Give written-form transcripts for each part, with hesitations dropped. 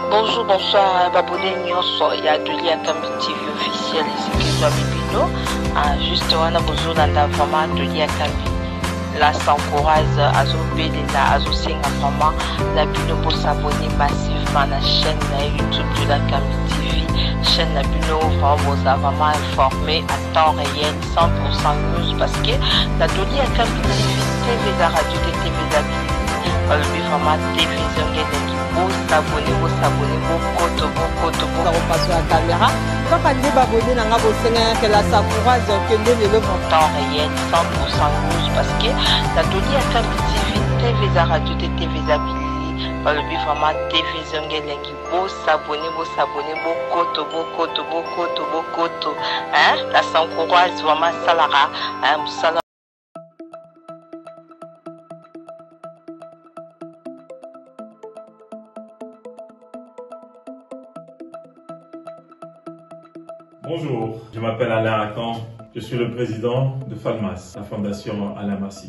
Bonjour, bonsoir, Babodé Nyonso, il y a Doli Akambi TV officiel, ici qui soit Bibino. Juste, on a besoin d'un vraiment Doli Akambi. Là, ça encourage à Zobé, à Zosinga, vraiment, la Bino pour s'abonner massivement à la chaîne YouTube de l'Akambi TV. Chaîne la Bino, vous a vraiment informé à temps réel, 100% news, parce que la Doli Akambi TV, la radio de TV d'Akambi. Le vraiment télévision vous s'abonnez, vous passer la caméra. Quand on dit abonné, on a besoin que la Sakura que le temps réel 100% news parce que la Doli Akambi TV la radio de TV d'Abili. Le vraiment télévision vous s'abonnez, hein, la Sakura vraiment salara, hein, Bonjour, je m'appelle Alain Akan, je suis le président de FALMAS, la fondation Alain Massi.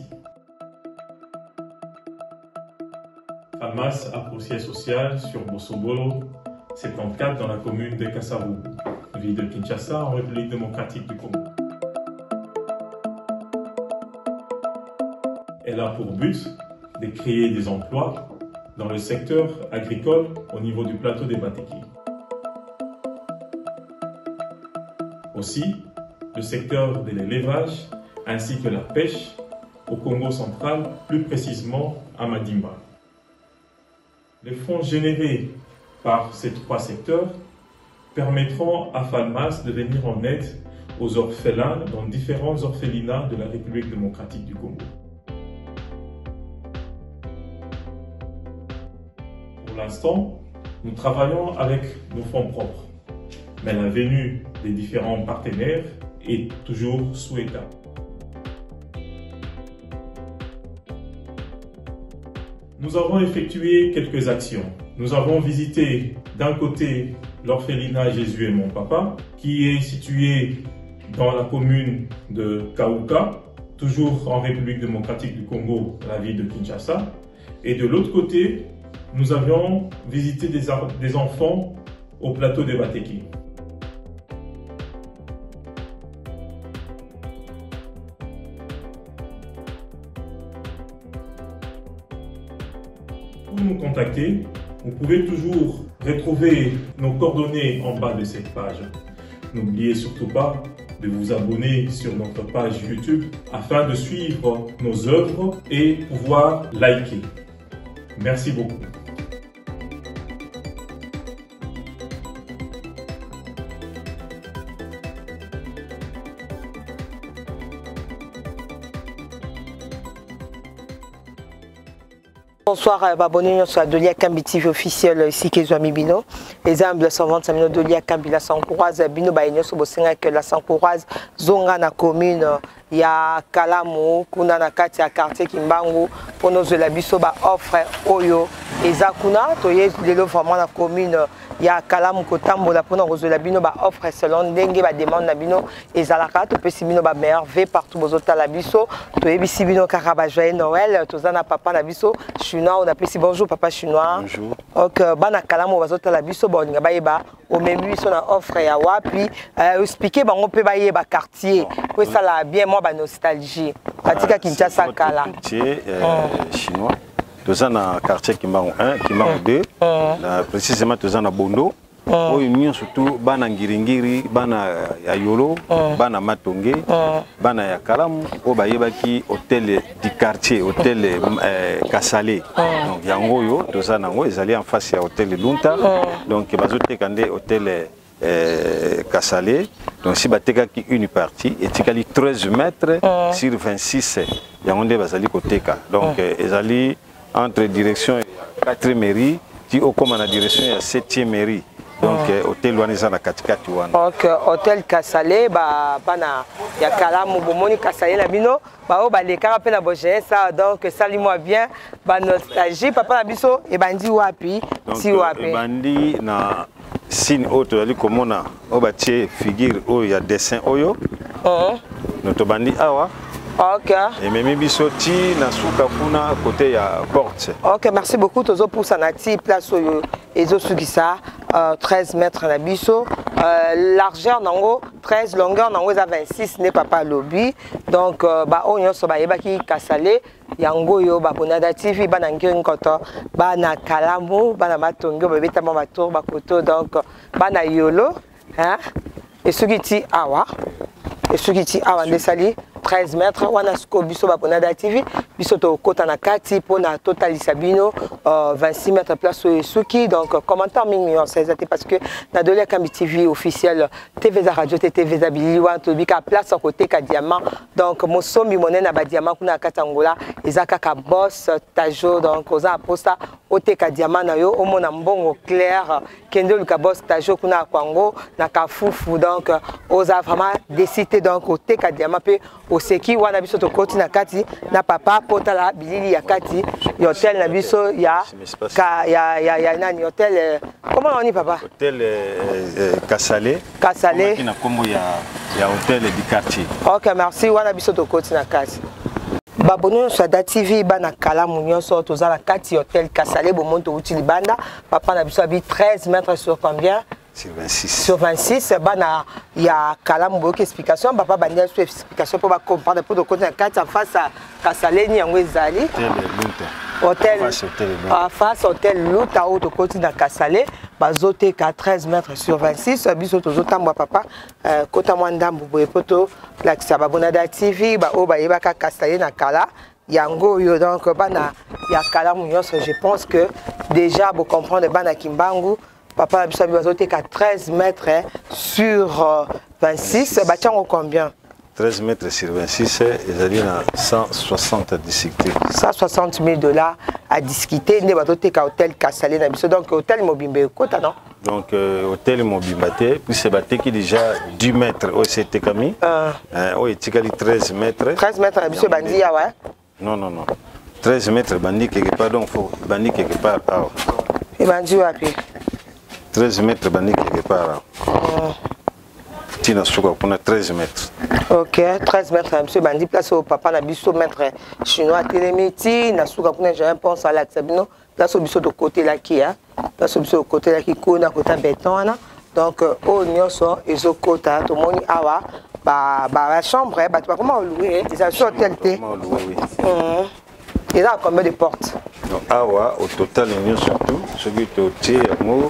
FALMAS a pour siège social sur Bossobolo, 74 dans la commune de Kasavubu, ville de Kinshasa en République démocratique du Congo. Elle a pour but de créer des emplois dans le secteur agricole au niveau du plateau des Bateki. Aussi, le secteur de l'élevage ainsi que la pêche au Congo central, plus précisément à Madimba. Les fonds générés par ces trois secteurs permettront à FALMAS de venir en aide aux orphelins dans différents orphelinats de la République démocratique du Congo. Pour l'instant, nous travaillons avec nos fonds propres. Mais la venue des différents partenaires est toujours souhaitable. Nous avons effectué quelques actions. Nous avons visité d'un côté l'orphelinat Jésus et mon papa, qui est situé dans la commune de Kaouka, toujours en République démocratique du Congo, la ville de Kinshasa. Et de l'autre côté, nous avions visité des enfants au plateau des Bateki. Pour nous contacter, vous pouvez toujours retrouver nos coordonnées en bas de cette page. N'oubliez surtout pas de vous abonner sur notre page YouTube afin de suivre nos œuvres et pouvoir liker. Merci beaucoup. Bonsoir, Babonné, sur la Doli Akambi TV officiel ici qui est Zoami Bino. Les âmes de la 125 000 Doli Akambi la Sankouraze, Bino Baïnyo, Sobosenga, que la Sankouraze, Zonga na commune, il y a Kalamu, Kuna na Kati, à quartier Kimbangu, pour nos Zolabiso, offre Oyo, et Zakuna, Toye, Lelo, vraiment la commune, il y a Kalamu Kotambo, la pour nos Zolabino, offre selon Dengue, demande Nabino, et Zalaka, tu peux si Bino, merveille partout, Bozota Labiso, Toye, Bissibino, Karabajoye, Noël, Tozana Papa Nabiso, Chinois, on appelle si bonjour Papa Chinois. Bonjour. Donc, bana Kalamu, Bazota Labiso, bon, on va au même son offre ya wapi expliquer bango pe baye ba quartier ko ça la bien moi ba nostalgie katika Kinshasa kala quartier chinois tozana quartier Kimbangu 1 Kimbangu 2 précisément tozana Bondo oyo nyonso surtout bana ngiringiri bana ya Yolo bana Matonge bana ya Kalamu o bayebaki hôtel du quartier hôtel Kasale donc yango yo tozana ngo ezali en face ya hôtel Lunta donc bazotekande hôtel Kasale donc si batekaki une partie etikali 13 mètres sur 26 yango nde bazali koteka donc ezali entre direction 4e mairie ti okoma na direction ya 7e mairie. Donc, hôtel Waneza na katikati wana. Donc, hôtel Kasale, bana ya Kalamu, bomoni Kasale na bino, o baleka pe na boje ça donc salis-moi bien, ba nostalgie papa na biso e bandi wapi, si wapi. Bandi na signe autre ali komona o batie figure o ya dessin oyo. Notre bandi awa Ok. Et même bisoti na souka kuna côté ya porte. Ok, merci beaucoup. Tozo pour sa nati place ezo sugisa 13 mètres na biso. Largeur nango 13, longueur nango eza 26 ne papa lobby. Donc ba onyo so ba yebaki kasale yango yo ba bonada TV ba na ngiri nkoto ba na kalamu ba na matongo ba betama batour ba koto donc ba na yolo hein et sugiti awa ndesali 13 mètres wana sko biso ba bonada TV biso to kota na kati pona total sabino 26 mètres place suki donc commentaire mingi c'est parce que na Dolia Kambi TV officiel TV za radio TV za biliwa to bika place à côté ka diamant donc mosomi monena ba diamant kuna katangola ezaka ka boss tajo donc oza aposta oteka diamant na yo omona mbongo clair kendo luka boss tajo kuna kwango na kafufu donc oza vraiment décidé donc oteka diamant pe oseki wana biso to koti na kati na papa potala bilili ya kati hotel na biso ya nani hotel comment on dit papa hôtel Kasale qui na kombo ya hôtel du quartier. OK merci wana biso to koti na kati Babono Sada TV bana kala munyoso toza na kati hôtel Kasale bomonto uti libanda papa na biso abi 13 mètres sur combien sur 26. Sur 26, il y a Kalam qui explication, papa bandi une explication pour comprendre pour de côté en face à Kasale ni en Zali. Hôtel face hôtel Luta au côté de Kasale, bazoté 13 mètres sur 26, biso tozota moi papa kota mwanda mbubo poto la Sababonada TV ba o ba yebaka Kasale na kala. Yango yo donc bana ya Kalam munyoso je pense que déjà vous comprendre bana Kimbangu papa a besoin 13 mètres sur 26. Bâtiment combien 13 mètres sur 26, ils allaient à 160 à discuter. 160 000 $ à discuter. Nous avons un hôtel Kasale. Donc, hôtel Mobimbe, non? Donc, hôtel Mobimbe, puis c'est battu qui déjà 10 mètres. C'était Camille. Oui, c'est 13 mètres. 13 mètres, monsieur Bandi, ouais? Non. 13 mètres, Bandi quelque part, donc il faut Bandi quelque part. Et Bandi, ouais, 13 mètres, Bandi quelque part. Tina Souka, on a 13 mètres. Ok, 13 mètres, monsieur Bandi, place au papa, na biso mètre chinois, téléméti, na Souka, j'ai un pont à l'Axabino, place au biso de côté là qui, hein, place au biso de côté là qui coule, à côté béton, donc, au Nyoso, et au côté, tout le monde, awa, la chambre, comment louer, ils ont sur hôtel T. Il y a combien de portes? Donc, awa, au total, il y a surtout, celui qui est au T, amour.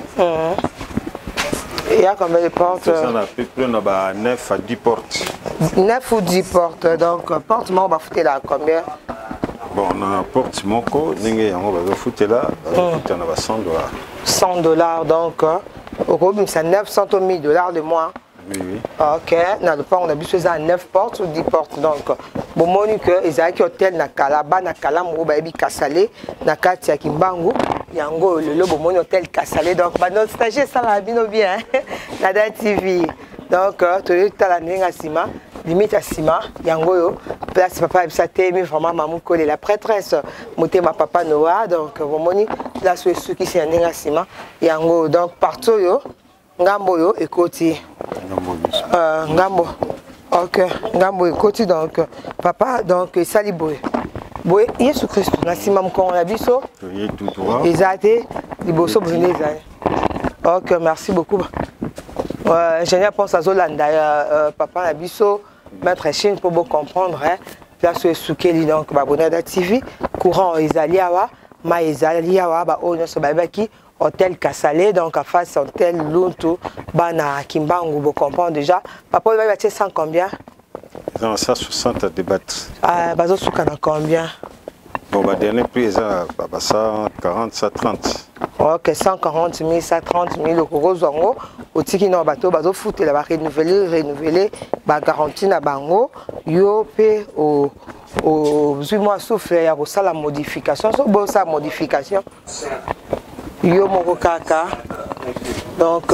Il y a combien de portes? On a à peu près 9 à 10 portes. 9 ou 10 portes, donc porte, on va foutre là combien? Bon, on a une porte, on va foutre là, on a 100 $. 100 $, donc, au Robin, c'est 900 000 $ le mois. Oui. Ok, dans le port, on a besoin de 9 portes ou 10 portes. Donc, bon, moi, que ils ont hôtel na Kalaba, na Kalamu, Baby Kasale, na Katia Kimbangu, Yango, le lobo, mon hôtel Kasale. Donc, notre stagiaire, ça va bien, Nada TV. Donc, tu as la ligne à Sima, limite à Sima, Yango, place papa, ça t'aime vraiment, maman, collé la prêtresse, monter ma papa Noah. Donc, bon, moni, là, sur ceux qui sont en ligne à Sima, Yango, donc, partout, yo. Ngambo yo ekoti ngambo ok ngambo ekoti donc papa donc sali boy Yesu Christ na sima mko na biso ezate liboso bozende ezali ok merci beaucoup ingénieur pense à Zolanda papa na biso maître Chine pour bien comprendre place Soukeli donc Babonada TV courant ezali awa ma ezali awa ba onyo so babaki hôtel Kasale, donc à face hôtel Luntu, Bana Kimbangu, vous comprenez déjà. Papa, il va y 100 combien? 160 à débattre. Ah, bazo soukana combien? Bon, bah, dernier prix, c'est 140, 130. Ok, 140 000, 130 000 euros. Au tiki no bateau, bazo foot, il va renouveler, bah garantie na bango, yo pe au 8 mois souffle, il y a la modification, so bon ça modification. Yo moko kaka donc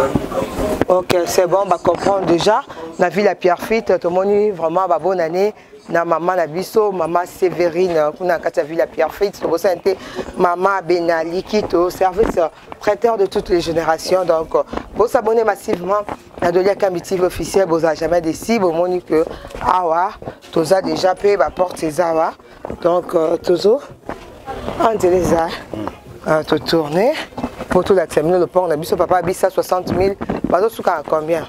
ok c'est bon, on va comprendre déjà la ville à Pierrefitte tout le monde vraiment bonne année na maman na biso maman Sévérine kuna kata villa Pierre Fritz to santé maman Benali qui to service prêteur de toutes les générations. Donc vous s'abonner massivement à Dolia Kambi officiel, vous n'avez jamais décidé, vous montrez que awa tous a déjà payé ma porte ces awa. Donc toujours on les a tout tourner pour tout l'examiner le port on a biso papa habite à 60 000 bazo souka combien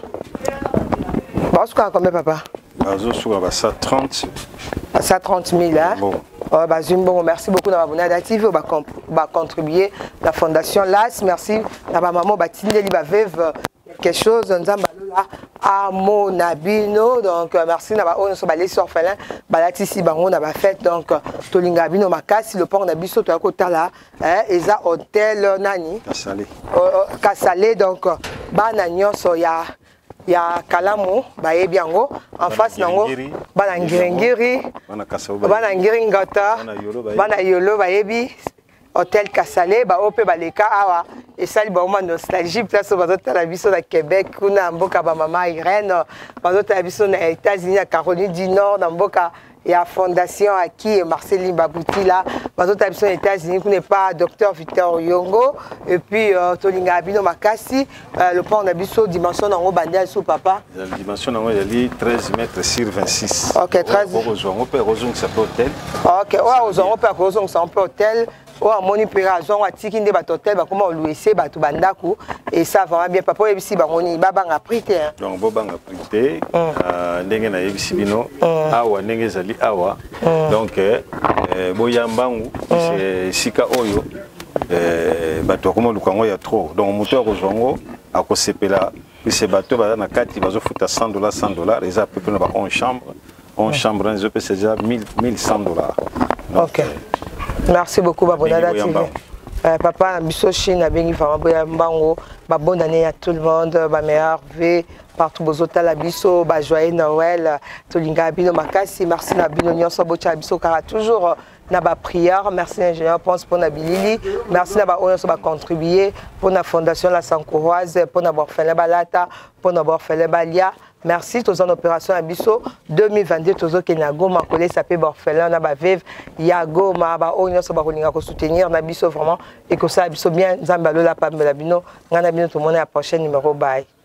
bazo souka combien papa bazo souka ça 30 ça 30 000 hein bon. Bon, merci beaucoup d'abonner à la TV, va contribuer à la fondation LAS. Merci à ma maman Batine Libaveve quelque chose dans à mon abino. Donc merci à on so balé orphelin balatisi bango na ba fête donc tolinga bino makasi le port na biso to akota là eza hôtel nani Kassalé donc bana nyonso ya Kalamu bayebi yango en face nango bana ngirengiri bana ngiringata bana yolo bayebi hôtel Kassalé ba ope baleka awa et ça ba uma nostalgie place bazota la biso na Québec kuna mboka ba mama Irène bazota la biso na États-Unis à Caroline du Nord na mboka ya fondation à qui est Marceline Babouti là bazota la biso aux États-Unis n'est pas docteur Victor Yongo et puis tolinga bino makasi le pont na biso dimension nango bandia sous papa la dimension nango est 13 mètres sur 26. OK 13 on peut rejoindre ça hôtel. OK on peut rejoindre ça hôtel. Oh, moni pérazon a tiki nde batotel ba comment louer bato bandako et ça va bien papa yebisi ba moni baba nga prité hein donc boba nga prité ndenge na yebisi bino awa ndenge zali awa donc boyambangu c'est sika oyo bato comment lukango ya trop donc moteur kozongo akosepela puis bato ba na kati bazo futa $100 les a peu près ba 11 chambres les peut c'est déjà $1100. OK. Merci beaucoup Babonada TV. Papa biso Chine bengi vraiment boyambango ba bonne année à tout le monde, ba meilleur vœu partout bozota la biso, ba joyeux Noël, tolinga bino makasi, merci na bino nyonso bocha biso kara toujours na ba prière, merci ingénieur pense pour na bilili, merci na ba onso ba contribuer pour la fondation la Sancourroise, pour na orphelin balata, pour na orphelin balia. Merci tous en opération à Bisso 2022 tous qui na goma collé sapé orphelin na ba veuve ya goma ba onyo so ba kolinga ko soutenir na Bisso vraiment et que ça Bisso bien nzamba lola pa melabino ngana bino tout le monde à la prochaine numéro bye.